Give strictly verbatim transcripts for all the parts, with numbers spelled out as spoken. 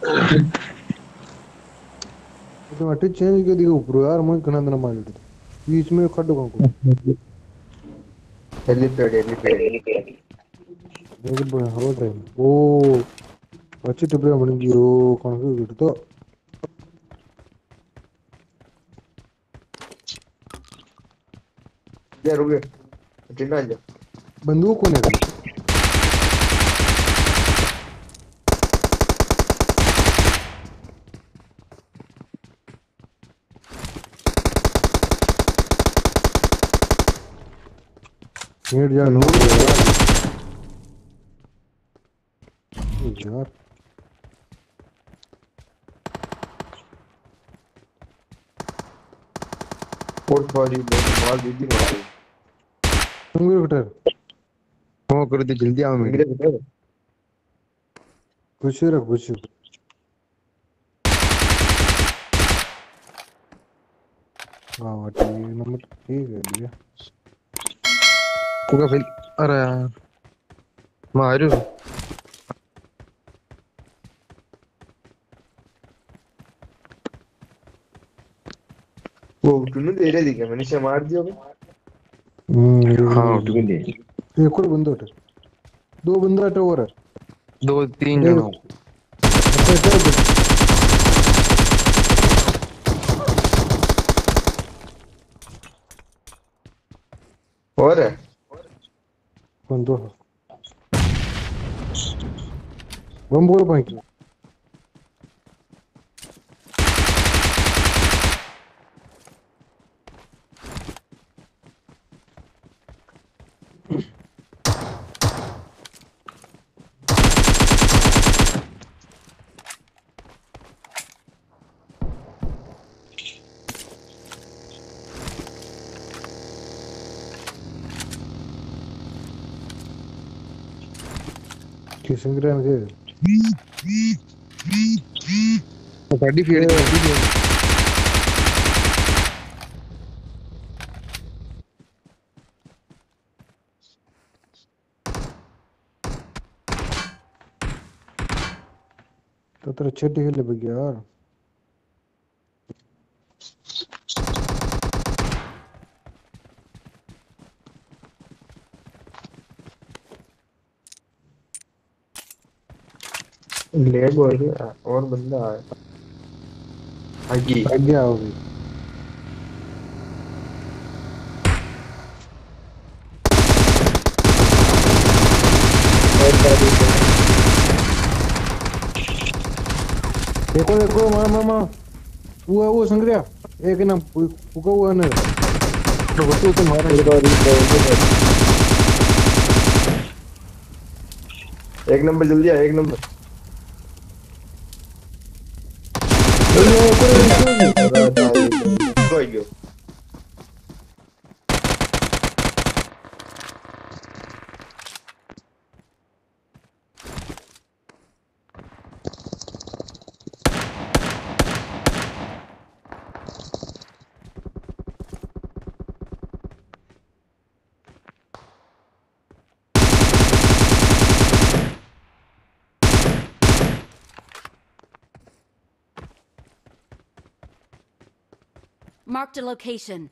तो अटे चेंज कर दिया ऊपर यार मैं कना दिन मार लेते बीच में खड्डो को हेलीपैड हेलीपैड देख बड़ा रोड है ओ अच्छी टिप्पणी बन गई ओ कौन सी गिर तो यार रुके चिन्ना जा बंदूक कौन है कल नेट यार नो बंदूक यार यार कोट वाली मार दी थी मार तुम भी बेटर हो कर दे जल्दी आओ मेरे बेटा कुछ रख कुछ हाँ ठीक नंबर ठीक है भैया पूरा फिर अरे यार मारू वो टुनु दे रही थी क्या मैंने से मार दिया भाई हाँ टुनु दे एक और बंदो अटे दो बंदा अटे और है दो तीन अटे जन हो अटे अटे और है बंदो बम बोल पाएंगे किशन ग्राम के गाड़ी फेड़ दी गाड़ी फेड़ तो तेरा छेटी खेले बग यार लेग और और बंदा आया आगे आगे आओ भी और गाड़ी फेड़ देखो देखो मामा मामा वो वो संग्रिया एक ना फुका हुआ ना तो बच्चे तो मारा और गाड़ी फेड़ एक नंबर जल्दी आ एक नंबर ये ये कोई इसमें अरे भाई तो आई गयो Marked a location.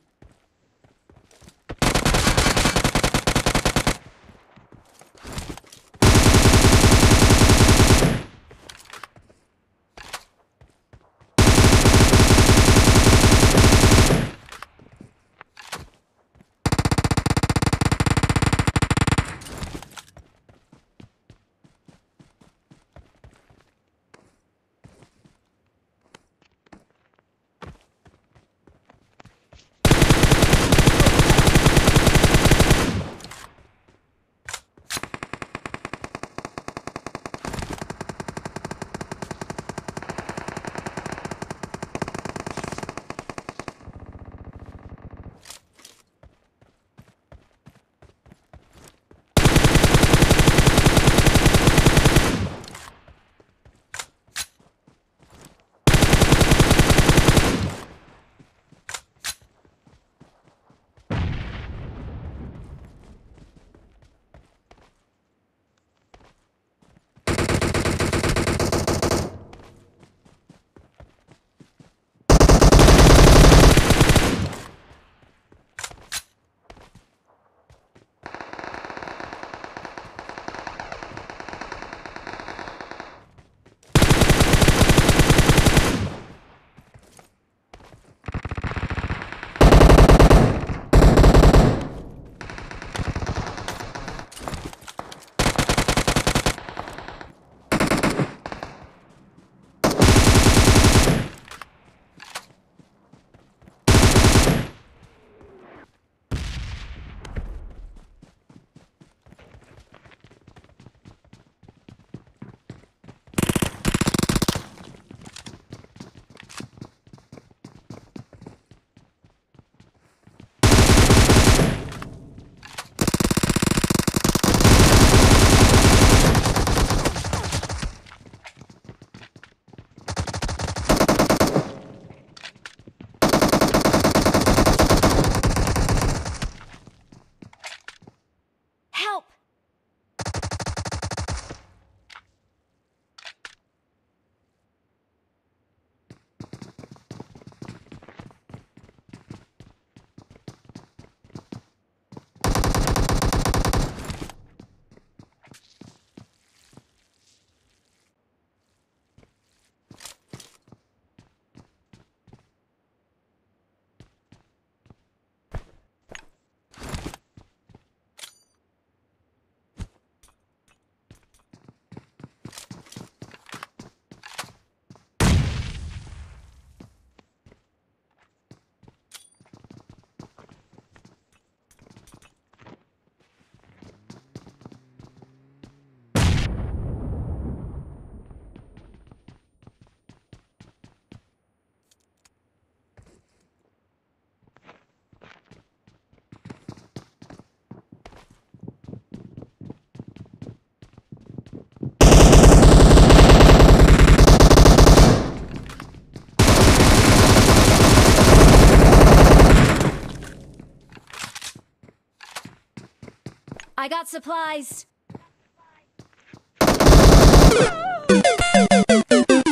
I got supplies.